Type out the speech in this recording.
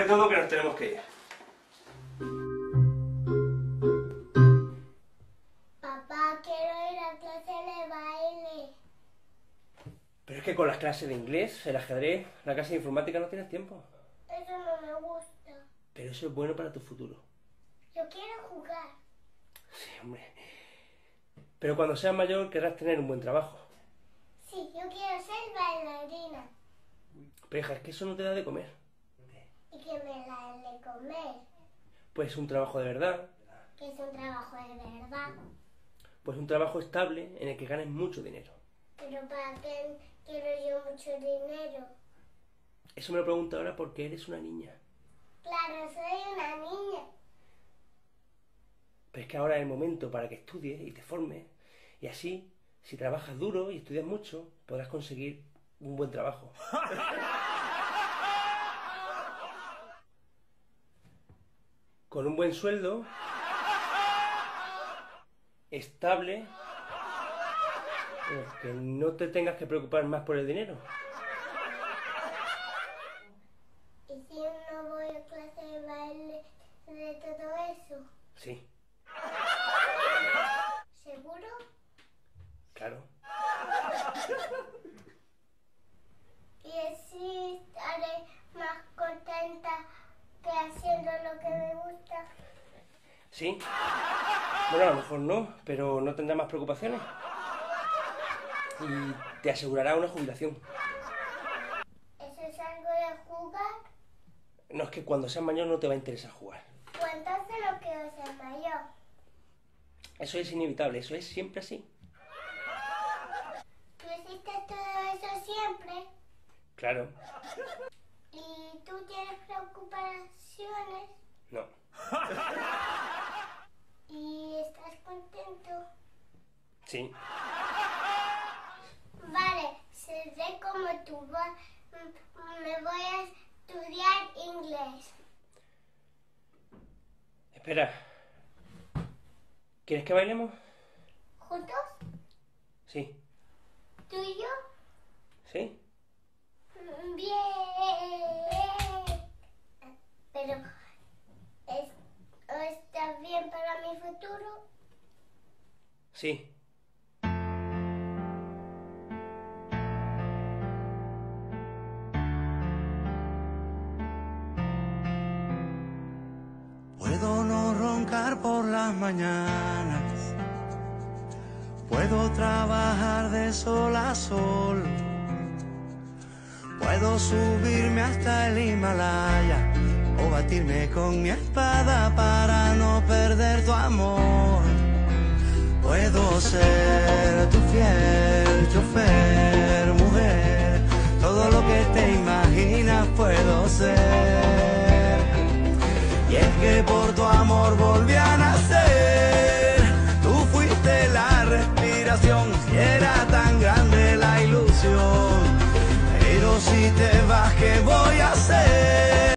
recoge todo que nos tenemos que ir. Papá, quiero ir a clase de baile. Pero es que con las clases de inglés, el ajedrez, la clase de informática no tienes tiempo. Eso no me gusta. Pero eso es bueno para tu futuro. Yo quiero jugar. Sí, hombre. Pero cuando seas mayor querrás tener un buen trabajo. Sí, yo quiero ser bailarina. Pero hija, es que eso no te da de comer. Y que me la de comer. Pues un trabajo de verdad. Que es un trabajo de verdad. Pues un trabajo estable en el que ganes mucho dinero. Pero ¿para qué quiero yo mucho dinero? Eso me lo pregunto ahora porque eres una niña. Claro, soy una niña. Pero es que ahora es el momento para que estudies y te formes. Y así, si trabajas duro y estudias mucho, podrás conseguir un buen trabajo. Con un buen sueldo, estable, que no te tengas que preocupar más por el dinero. ¿Y si no voy a clase de baile de todo eso? Sí, ¿Seguro? claro. Y así estaré más contenta que haciendo lo que me gusta. Sí. Bueno, a lo mejor no, pero no tendrás más preocupaciones. Y te asegurará una jubilación. ¿Eso es algo de jugar? No, es que cuando seas mayor no te va a interesar jugar. Pues entonces no quiero ser mayor. Eso es inevitable, eso es siempre así. ¿Tú hiciste todo eso siempre? Claro. ¿Y tú tienes preocupaciones? No. ¿Y estás contento? Sí. Vale, seré como tú. Me voy a estudiar inglés. Espera. ¿Quieres que bailemos? ¿Juntos? Sí. ¿Tú y yo? ¿Sí? Bien. Pero, ¿está bien para mi futuro? Sí. Puedo no roncar por las mañanas, puedo trabajar de sol a sol, puedo subirme hasta el Himalaya o batirme con mi espada para no perder tu amor. Puedo ser tu fiel chofer, mujer, todo lo que te imaginas puedo ser. Y es que por tu amor volví a nacer. Tú fuiste la respiración y era tan grande la ilusión. Pero si te vas, ¿qué voy a hacer?